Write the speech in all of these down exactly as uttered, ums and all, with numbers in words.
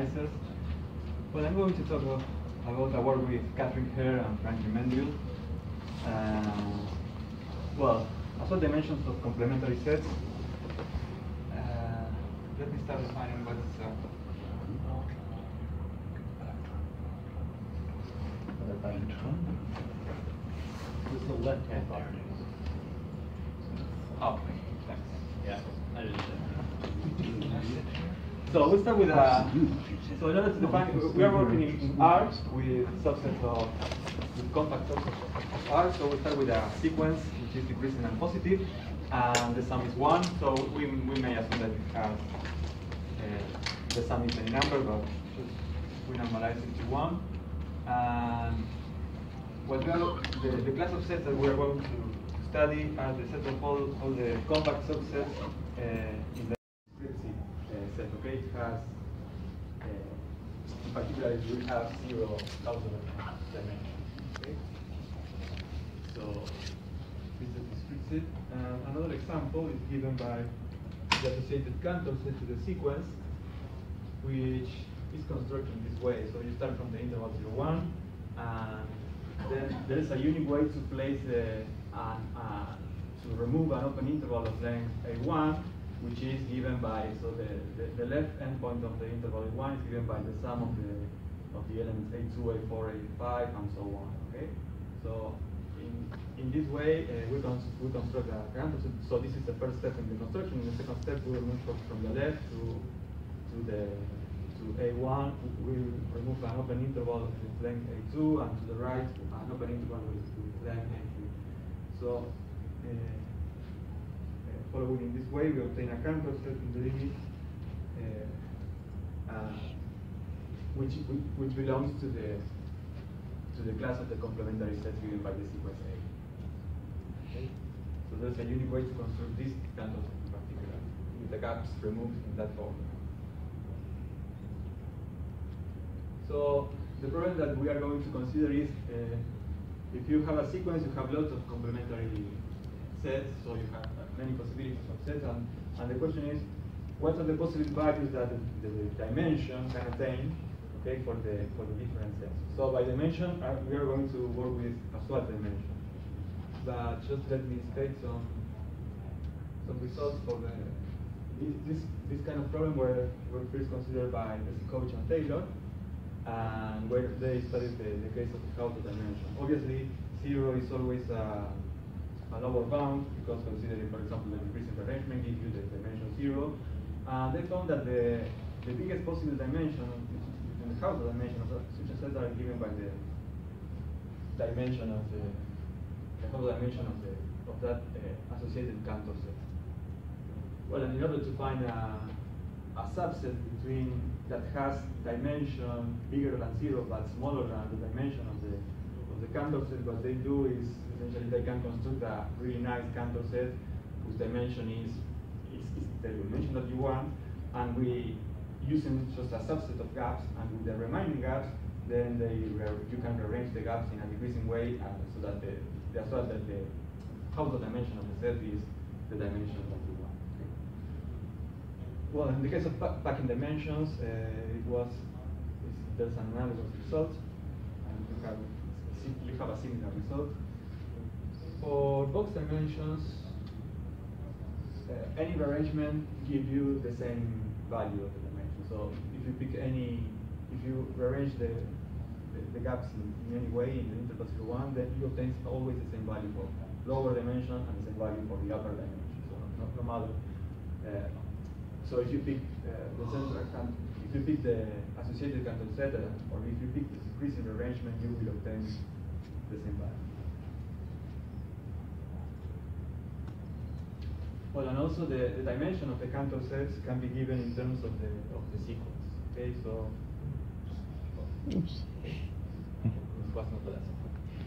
normalizers. Well, I'm going to talk about, about our work with Kathryn, Hare, and Mendivil. Uh, well, Assouad dimensions of complementary sets. Uh, let me start defining what is. Uh, Who's the left-hand part? Oh, thanks. Yeah, I didn't So we start with a. So in order to define, we are working in, in R with subsets of with compact subsets of R. So we start with a sequence which is decreasing and positive, and the sum is one. So we we may assume that it has uh, the sum is any number, but just we normalize it to one. And what we are, the, the class of sets that we are going to study are the set of all, all the compact subsets uh, in the descriptive uh, set. Okay, it has, uh, in particular, it will have zero thousand dimensions. Okay, so this is descriptive. And another example is given by the associated Cantor set to the sequence, which is constructed in this way. So you start from the interval zero one, and then there is a unique way to place the uh, uh, to remove an open interval of length A one, which is given by, so the, the, the left endpoint of the interval A one is given by the sum of the of the elements A two, A four, A five, and so on. Okay, so in in this way uh, we cons we construct a Cantor. So this is the first step in the construction. In the second step, we will move from, from the left to to the to A one, we will remove an open interval with length A two, and to the right, an open interval with, with length A three. So, uh, uh, following in this way, we obtain a Cantor set in the limit, uh, uh, which, which which belongs to the to the class of the complementary sets given by the sequence A. Okay? So there's a unique way to construct this Cantor set in particular, with the gaps removed in that form. So the problem that we are going to consider is uh, if you have a sequence, you have lots of complementary sets, so you have uh, many possibilities of sets, and, and the question is, what are the possible values that the, the dimension can attain, okay, for the for the different sets? So by dimension, uh, we are going to work with Assouad dimension. But just let me state some some results for the this this, this kind of problem where were first considered by Coach and Taylor. And where they studied the, the case of the Hauser dimension. Obviously, zero is always a, a lower bound, because considering, for example, the decreasing arrangement gives you the dimension zero. And they found that the, the biggest possible dimension in the Hauser dimension of such a set are given by the dimension of the, the Hauser dimension of the of that uh, associated Cantor set. Well, and in order to find a, a subset between that has dimension bigger than zero but smaller than the dimension of the of the Cantor set, what they do is essentially they can construct a really nice Cantor set whose dimension is, is, is the dimension that you want, and we using just a subset of gaps, and with the remaining gaps, then they you can rearrange the gaps in a decreasing way, uh, so that the, the so that the how the dimension of the set is the dimension that you want. Well, in the case of packing dimensions, uh, it was there's an analogous result, and you have you have a similar result. For box dimensions, uh, any rearrangement gives you the same value of the dimension. So if you pick any, if you rearrange the the, the gaps in, in any way in the interval zero one, then you obtain always the same value for lower dimension and the same value for the upper dimension. So no, no matter. Uh, So if you pick uh, the central Cantor, if you pick the associated Cantor set, uh, or if you pick the decreasing arrangement, you will obtain the same value. Well, and also the, the dimension of the Cantor sets can be given in terms of the of the sequence. Okay, so oops, this was not the lesson.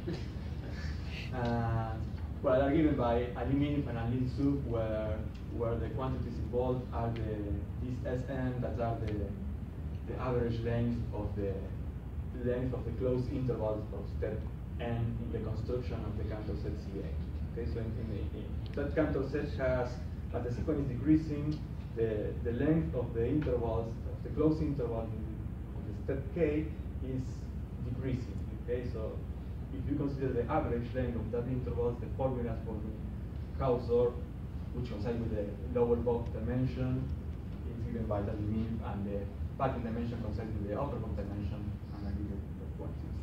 uh, well, are given by a limit and a lim sub where where the quantities involved are the these S n that are the the average length of the length of the closed intervals of step n in the construction of the Cantor set C A. Okay, so in, in, the, in that Cantor set has, as the sequence is decreasing, the the length of the intervals of the closed interval in, step k is decreasing. Okay, so if you consider the average length of that interval, the formulas for the Hausdorff, which coincide with the lower box dimension, is given by that mean, and the pattern dimension coincides with the upper box dimension, and I give it the quantities.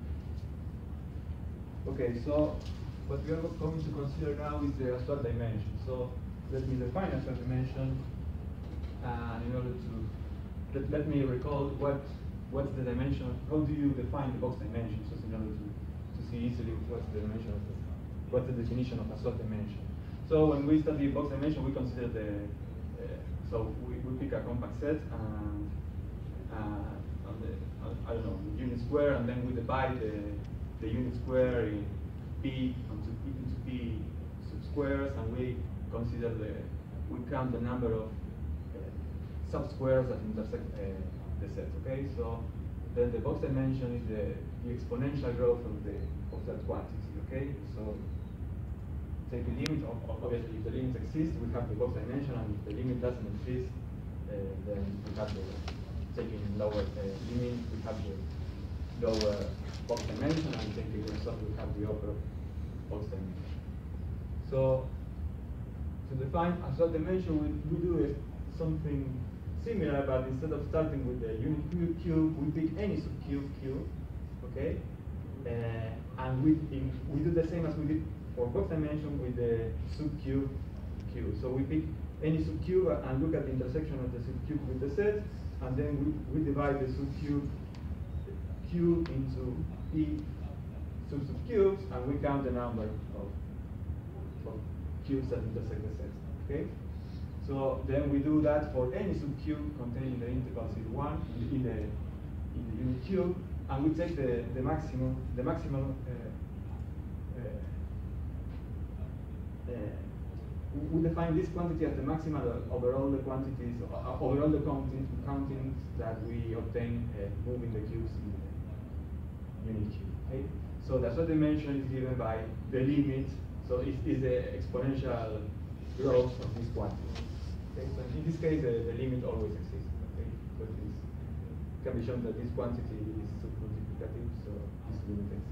Okay, so what we are going to consider now is the Assouad dimension. So let me define Assouad dimension, and in order to let, let me recall what what's the dimension. How do you define the box dimension? So in order to, to see easily what's the dimension of the, what's the definition of Assouad dimension. So when we study box dimension, we consider the uh, so we, we pick a compact set and uh, on the uh, I don't know unit square, and then we divide the the unit square in p into p, into p subsquares, and we consider the we count the number of uh, subsquares that intersect uh, the set. Okay, so then the box dimension is the, the exponential growth of the of that quantity. Okay, so take the limit of, of obviously if the limit exists, we have the box dimension, and if the limit doesn't exist, uh, then we have the taking lower uh, limit, we have the lower box dimension, and taking the result, we have the upper box dimension. So to define Assouad dimension, we, we do it something similar, but instead of starting with the unit cube, cube we pick any subcube q, okay, uh, and we in, we do the same as we did for box dimension with the subcube q. So we pick any subcube and look at the intersection of the subcube with the set, and then we, we divide the subcube q into p sub subcubes, and we count the number of, of cubes that intersect the set. Okay. So then we do that for any subcube containing the interval C one in the in the unit cube, and we take the the maximum the maximum. Uh, uh, Uh, we define this quantity as the maximum over all the quantities, uh, over all the countings, countings that we obtain uh, moving the cubes in the unit cube. Okay? So the Assouad dimension is given by the limit, so it is the exponential growth of this quantity. Okay? So in this case, the, the limit always exists. Okay? So it can be shown that this quantity is submultiplicative, so this limit exists.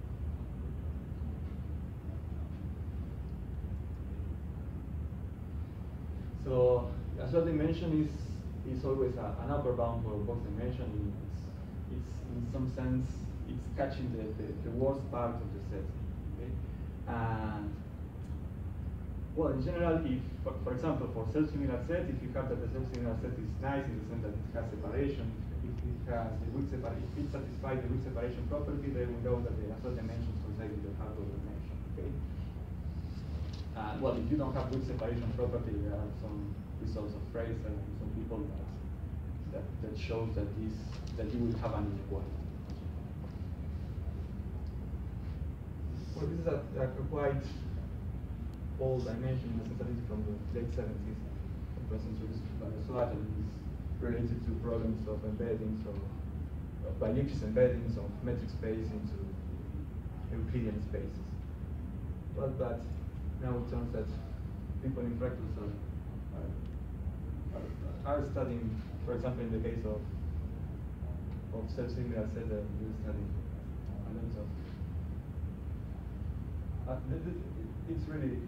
So Assouad dimension is is always a, an upper bound for box dimension. It's, it's in some sense it's catching the, the, the worst part of the set. Okay? And well, in general, if for, for example for self-similar set, if you have that the self-similar set is nice in the sense that it has separation, if it has the weak separation, if it satisfies the weak separation property, then we know that the Assouad dimension coincides with the Hare dimension. Okay. Uh, well, if you don't have good separation property, there are some results of Fraser and some people that, that that shows that this that you will have an inequality. Well, this is a, a quite old dimension in the sense that it's from the late seventies. It was introduced by Assouad, and is related to problems of embeddings or uh, by Lipschitz embeddings of metric space into Euclidean spaces. But but now it turns that people in fractals are, are, are, are studying, for example, in the case of of self-similar set, that we study a lot of. Uh, th th it's really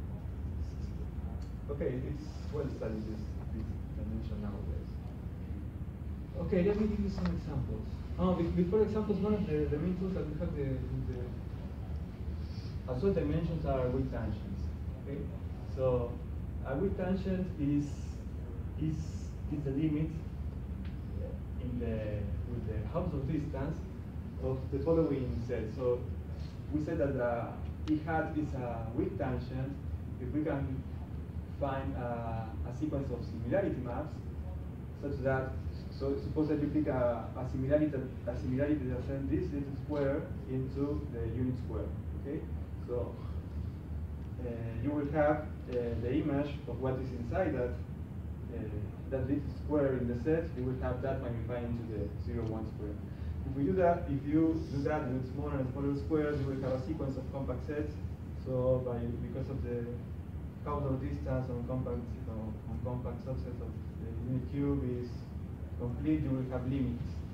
okay. It's well studied, this this dimension nowadays. Okay, let me give you some examples. Oh, before examples, one of the, the main tools that we have the, the Assouad dimensions are weak tangents. Okay, so a weak tangent is is is the limit in the with the Hausdorff distance of the following set. So we said that the E hat is a weak tangent if we can find a, a sequence of similarity maps such that so suppose that you pick a, a similarity a similarity that sends this little square into the unit square. Okay. So uh, you will have uh, the image of what is inside that uh, that little square in the set. You will have that magnified into the zero one square. If we do that, if you do that with smaller and smaller squares, you will have a sequence of compact sets. So by because of the Hausdorff distance on compact on, on compact subsets of the unit cube is complete, you will have limits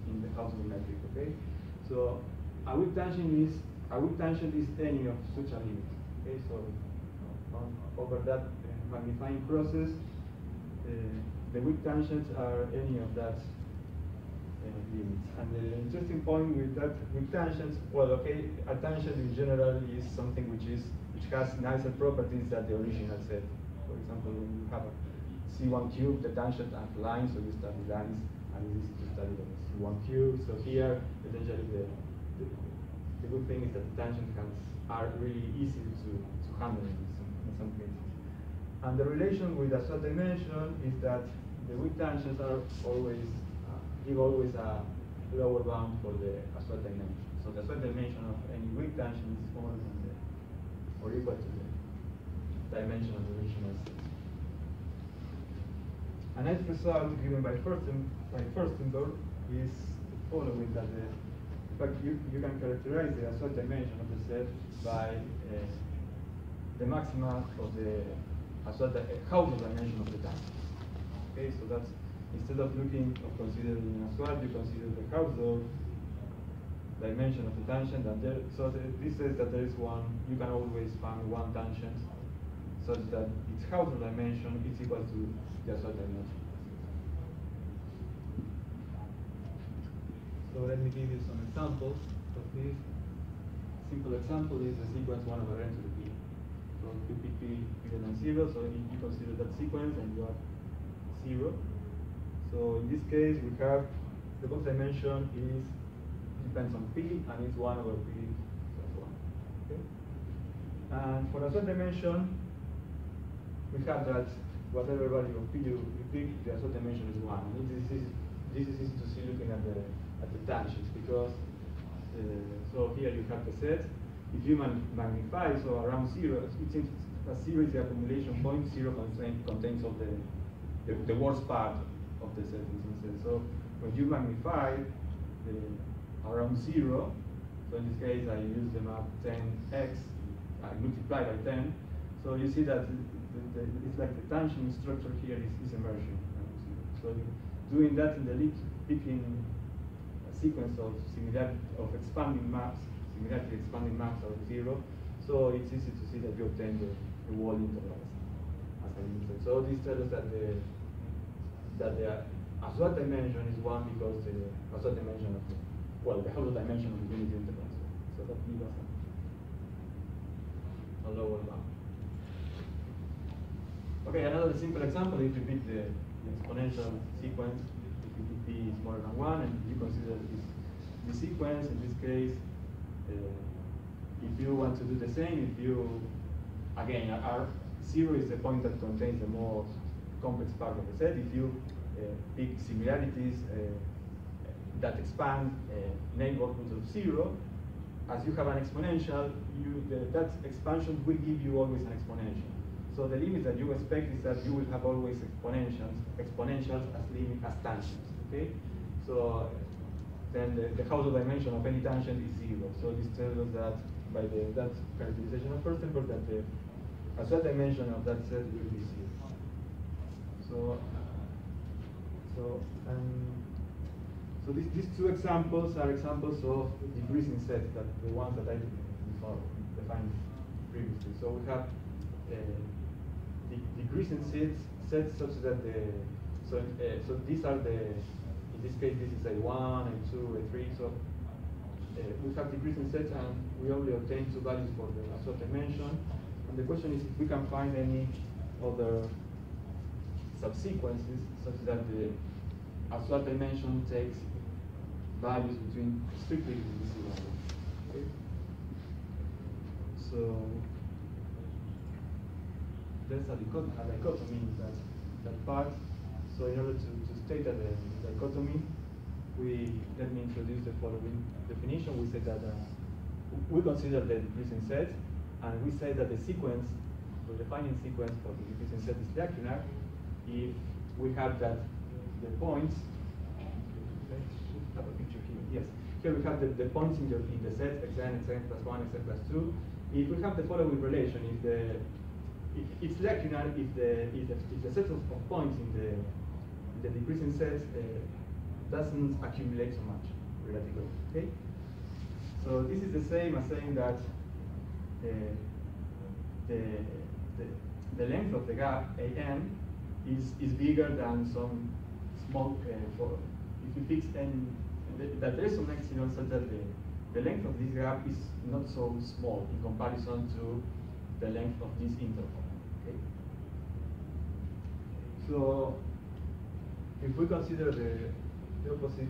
in the Household metric. Okay, so a weak tangent is a weak tangent is any of such a limit. Okay, so on, over that uh, magnifying process, uh, the weak tangents are any of that uh, limits. And the interesting point with that weak tangents, well, okay, a tangent in general is something which is which has nicer properties than the original set. For example, when you have a C one cube, the tangent and lines, so you study lines, and it's easy to study the C one cube. So here, essentially, the, the, the good thing is that the tangent has, are really easy to, to handle in some, in some cases. And the relation with the Assouad dimension is that the weak tangents are always, uh, give always a lower bound for the Assouad dimension. So the Assouad dimension of any weak tangent is smaller than the, or equal to the dimension of the original set. A nice result given by Fursten, by Furstenberg is the following: that the, in fact you, you can characterize the Assouad dimension of the set by uh, the maxima of the Assouad uh, Household dimension of the tangent. Okay, so that's instead of looking of considering Assouad, you consider the Household dimension of the tangent, and there, so the, this says that there is one. You can always find one tangent such that its Household dimension is equal to the Assouad dimension. So let me give you some examples of this. Simple example is the sequence one over n to the p. So you pick p bigger than zero, so you, you consider that sequence and you have zero. So in this case we have the box dimension is depends on p and it's one over p plus one. Okay? And for Assouad dimension, we have that whatever value of p you, you pick, the Assouad dimension is one. And this is this is easy to see looking at the at the tangents, because uh, so here you have the set. If you man magnify, so around zero, it seems that zero is the accumulation point. Zero contain, contains all the, the the worst part of the set in some sense. So when you magnify the around zero, so in this case I use the map ten x, I multiply by ten. So you see that the, the, it's like the tangent structure here is, is emerging. So doing that in the leap, picking a sequence of similarity of expanding maps, similarity expanding maps are zero. So it's easy to see that you obtain the, the wall intervals as I mentioned. So this tells us that the that the Assouad dimension is one because the Assouad dimension of the well the whole dimension of the unity intervals. So that gives us a, a lower bound. Okay, another simple example, if you pick the, the exponential sequence, if you pick p is smaller than one, and you consider this, this sequence, in this case, uh, if you want to do the same, if you, again, R zero is the point that contains the most complex part of the set. If you uh, pick similarities uh, that expand uh, neighborhoods of zero, as you have an exponential, you, the, that expansion will give you always an exponential. So the limit that you expect is that you will have always exponentials, exponentials as limit as tangents. Okay, so then the, the Household dimension of any tangent is zero. So this tells us that by the that characterization of Furstenberg that the Assouad dimension of that set will be zero. So so um, so these these two examples are examples of decreasing sets, that the ones that I before defined previously. So we have uh, decreasing sets sets such that the so uh, so these are the, in this case this is a one, a two, a three. So uh, we have decreasing sets and we only obtain two values for the Assouad dimension. And the question is if we can find any other subsequences such that the Assouad dimension takes values between strictly between zero. Okay. So there's a dichotomy, a dichotomy in that, that part. So in order to, to state that the dichotomy, we let me introduce the following definition. We say that uh, we consider the decreasing set, and we say that the sequence, the defining sequence for the decreasing set is lacunar if we have that the points. Okay, have a picture here. Yes, here we have the, the points in the in the set xn, xn plus one, xn plus two. If we have the following relation, if the It, it's lacunar if the if the, if the set of, of points in the in the decreasing set uh, doesn't accumulate so much relatively. Okay. So this is the same as saying that uh, the, the the length of the gap A n is is bigger than some small uh, for if you fix n that there is some epsilon such that the the length of this gap is not so small in comparison to the length of this interval. Okay. So if we consider the, the opposite,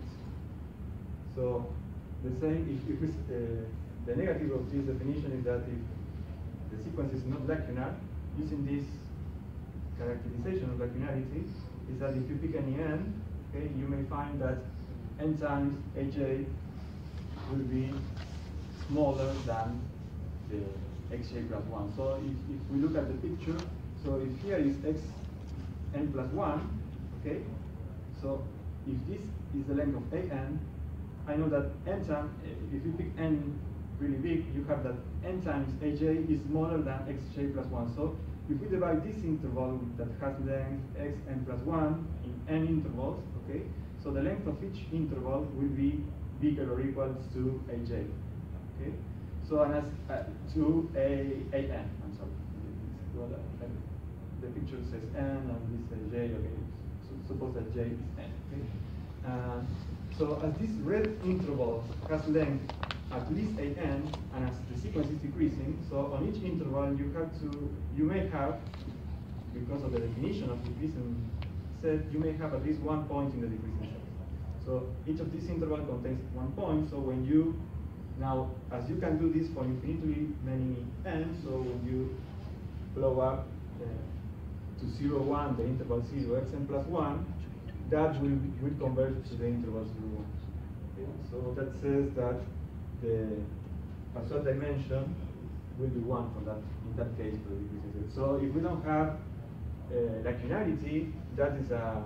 so the same, if, if we, uh, the negative of this definition is that if the sequence is not lacunar, using this characterization of lacunarity, is that if you pick any n, okay, you may find that n times aj will be smaller than the xj plus one. So if, if we look at the picture, so if here is x n plus one, okay, so if this is the length of a n, I know that n times, if you pick n really big, you have that n times aj is smaller than xj plus one. So if we divide this interval that has length x n plus one in n intervals, okay, so the length of each interval will be bigger or equal to aj. Okay, so and as uh, to a an. I'm sorry. Well, uh, the picture says n and this says j. Okay, so suppose that j is n. Okay, uh, so as this red interval has length at least a n, and as the sequence is decreasing, so on each interval you have to, you may have, because of the definition of decreasing set, you may have at least one point in the decreasing set. So each of these intervals contains one point. So when you now, as you can do this for infinitely many n, so when you blow up uh, to zero one, the interval zero xn plus one, that will will converge to the interval zero one. Okay? So that says that the Assouad dimension will be one for that in that case for the decreasing set. So if we don't have uh, lacunarity, that is a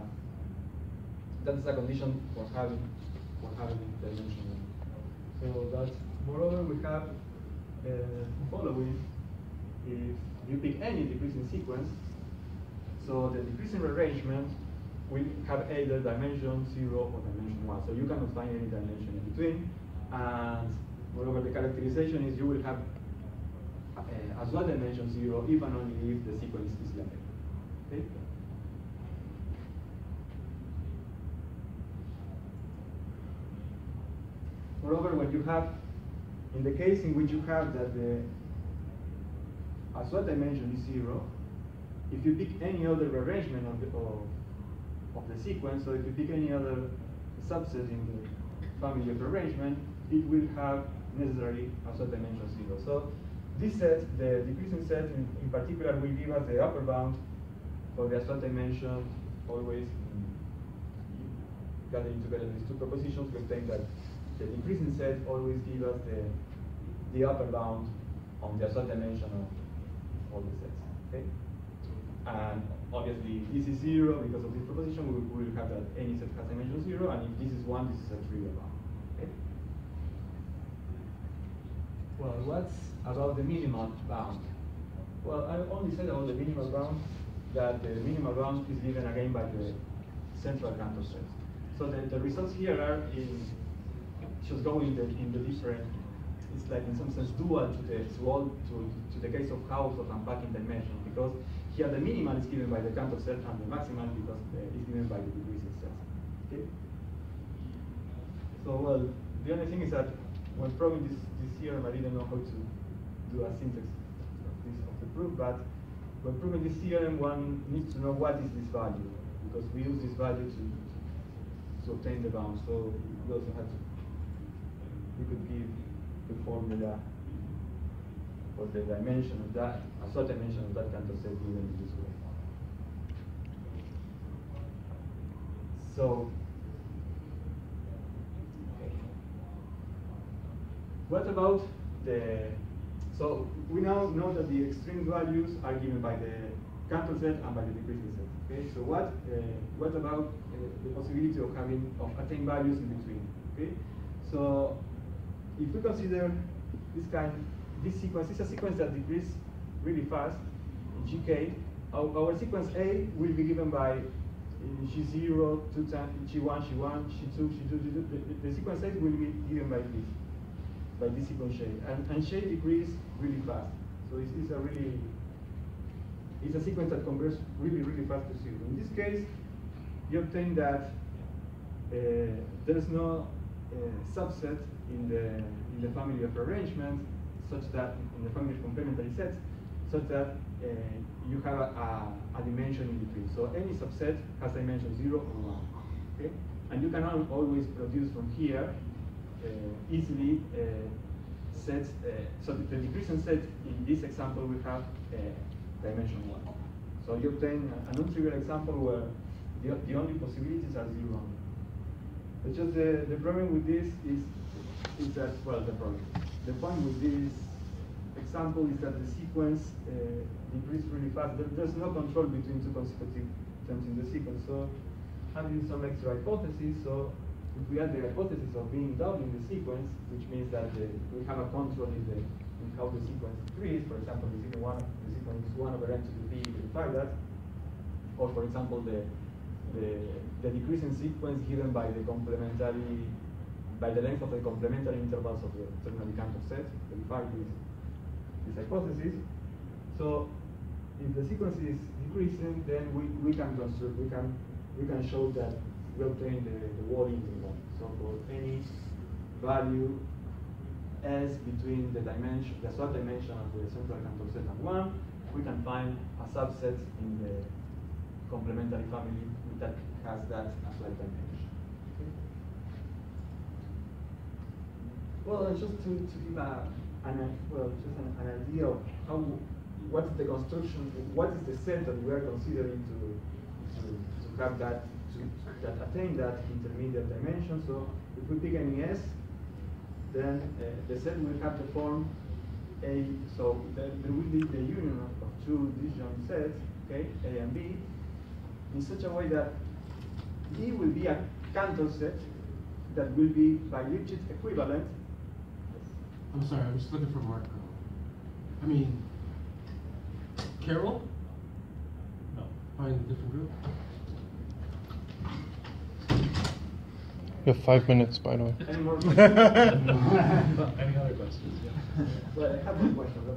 that is a condition for having for having dimension. So that moreover we have uh, following: if you pick any decreasing sequence, so the decreasing rearrangement will have either dimension zero or dimension one. So you cannot find any dimension in between. And moreover, the characterization is you will have uh, as well dimension zero if and only if the sequence is limited. Okay. Moreover, when you have, in the case in which you have that the Assouad dimension is zero, if you pick any other rearrangement of the, of, of the sequence, so if you pick any other subset in the family of rearrangement, it will have necessarily Assouad dimension zero. So this set, the decreasing set in, in particular, will give us the upper bound for the Assouad dimension always gathering together these two propositions. We obtain that the decreasing set always gives us the, the upper bound on the Assouad dimension of all the sets. Okay? And obviously, if this is zero because of this proposition, we, we will have that any set has dimension zero, and if this is one, this is a trivial bound. Okay? Well, what's about the minimal bound? Well, I only said about the minimal bound that the minimal bound is given again by the central Cantor set. So the, the results here are in just go in the in the different. It's like in some sense dual to the to all to to the case of house of unpacking dimension, because here the minimal is given by the Cantor set and the maximal because the, is given by the decreasing set. Okay. So well, the only thing is that when proving this this theorem, I didn't know how to do a syntax of this of the proof, but when proving this theorem, one needs to know what is this value, because we use this value to to obtain the bound. So we also had to we could give the formula for the dimension of that, a sort dimension of that Cantor set given in this way. So, okay. What about the, so we now know that the extreme values are given by the Cantor set and by the decreasing set. Okay, so what uh, what about uh, the possibility of having of attain values in between? Okay, so if we consider this kind, this sequence is a sequence that decreases really fast in G K. Our, our sequence A will be given by she zero, two times, she one, she one, she two, she two, she two. The, the sequence size will be given by this, by this sequence shade, and and shade decrease really fast. So it's, it's a really, it's a sequence that converts really really fast to zero. In this case, you obtain that uh, there's no uh, subset in the in the family of arrangements, such that in the family of complementary sets, such that uh, you have a, a, a dimension in between. So any subset has dimension zero or one. Okay, and you can al always produce from here uh, easily uh, sets. Uh, so the, the decreasing set in this example will have uh, dimension one. So you obtain a, a non-trivial example where the, the only possibilities are zero. But just the, the problem with this is is that, well, the problem. The point with this example is that the sequence uh, decreases really fast. There, there's no control between two consecutive terms in the sequence. So having some extra hypothesis, so if we add the hypothesis of being doubling the sequence, which means that the, we have a control in, the, in how the sequence decreases, for example, the sequence one, the sequence one over n to the p verify that, or for example, the, the, the decreasing sequence given by the complementary by the length of the complementary intervals of the ternary Cantor set, verify this, this hypothesis. So if the sequence is decreasing, then we, we can construct, we can we can show that we obtain the, the wall integral. So for any value s between the dimension, the Assouad dimension of the central Cantor set and one, we can find a subset in the complementary family that has that Assouad dimension. Well, just to, to give a, an, well, just an, an idea of how, what is the construction, what is the set that we are considering to, to, to have that, to, that attain that intermediate dimension. So if we pick any S, then uh, the set will have the form A, so there, there will be the union of, of two disjoint sets, okay, A and B, in such a way that B will be a Cantor set that will be by Lipschitz equivalent. I'm sorry, I'm just looking for Marco. I mean, Carol? No. Find a different group? You have five minutes, by the way. Any more questions? Any other questions? Yeah. Well, I have one question.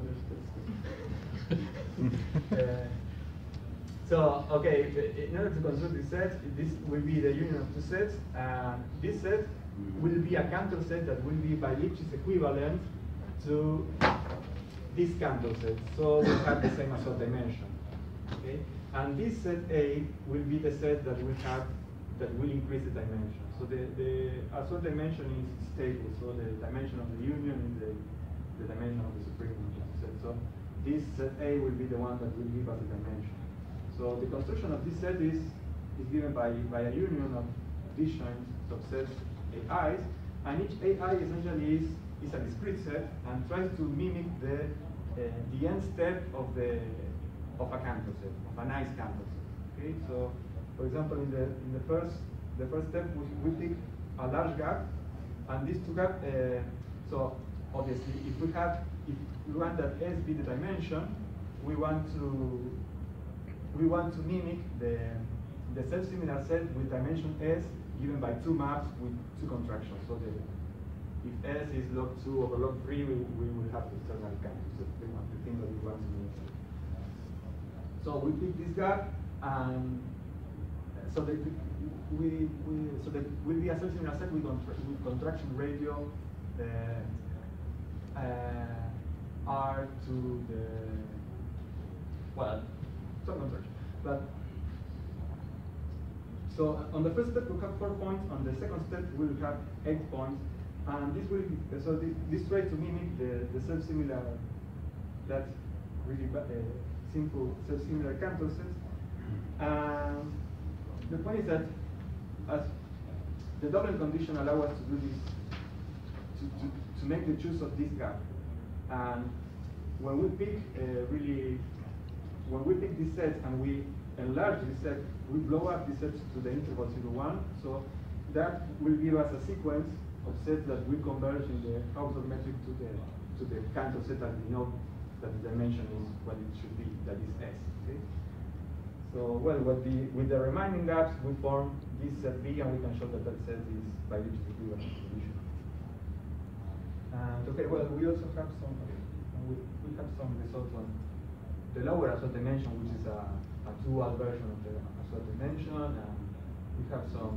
But uh, so, okay, in order to construct this set, this will be the union of two sets. And this set will be a Cantor set that will be by Lipschitz equivalent to this Cantor set. So we have the same Assouad dimension. Okay? And this set A will be the set that we have that will increase the dimension. So the, the Assouad dimension is stable. So the dimension of the union is the, the dimension of the supreme set. So this set A will be the one that will give us the dimension. So the construction of this set is, is given by, by a union of disjoint subsets A I's, and each A I essentially is, is a discrete set and tries to mimic the uh, the n step of the of a Cantor set, of a nice Cantor set. Okay, so for example, in the in the first the first step we, we pick a large gap, and these two gaps. Uh, so obviously, if we have if we want that S be the dimension, we want to we want to mimic the the self-similar set with dimension S given by two maps with two contractions. So the, if S is log two over log three, we, we will have the external Cantor set, the, the thing that we want to mimic. So we pick this gap, and so that we, we so that will be a self-similar set with, contra with contraction radio uh, uh, R to the well, some contraction, but. So on the first step we have four points. On the second step we will have eight points, and this will so this, this tries to mimic the the self-similar, that really uh, simple self-similar Cantor sets. And the point is that as the double condition allows us to do this, to, to to make the choice of this gap, and when we pick uh, really when we pick this set and we enlarge this set, we blow up this set to the interval zero one, so that will give us a sequence of sets that will converge in the Hausdorff metric to the to the Cantor set that we know that the dimension is what it should be, that is S. Okay? So, well, with the, with the remaining gaps, we form this set B, and we can show that that set is by Lipschitz equivalent solution. And okay, well, we also have some, we, we have some results on the lower Assouad dimension, which is a, a dual version of the Assouad dimension, and we have some,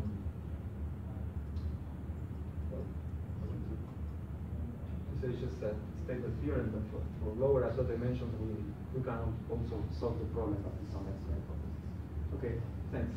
well, this is just a stated theorem, but for, for lower Assouad dimensions, we, we can also solve the problem of the sum x hypothesis. Okay, thanks.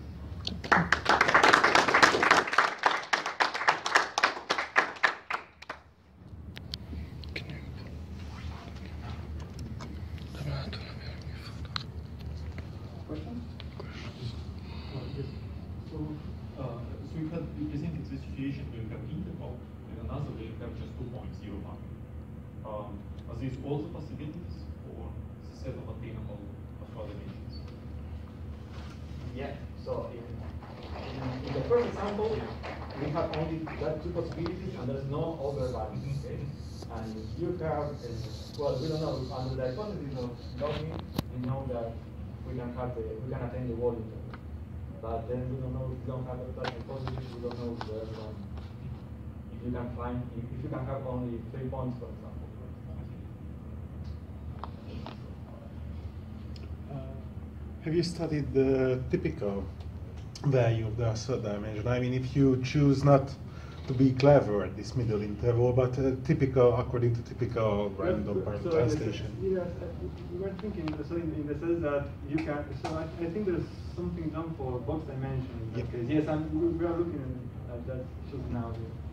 Questions? Uh, yes. So, uh, so you had you presented the situation where you have interval, and another where you have just two points, zero, one. Um, are these all the possibilities, or the set of attainable Assouad dimensions? Yeah. So in, in, in the first example, we have only that two possibilities, and there's no other values. Okay. And you have, uh, well, we don't know under the hypothesis of logging, we know that we can have the we can attain the volume. But then we don't know if we don't have that hypothesis, we don't know if there's um, if you can find if, if you can have only three points, for example. Uh, have you studied the typical value of the Assouad dimension? I mean, if you choose not to be clever at this middle interval, but uh, typical according to typical random so, so translation. Yes, we were thinking so in, in the sense that you can. So I, I think there's something done for box dimension in that yep. case. Yes, and we, we are looking at that just now.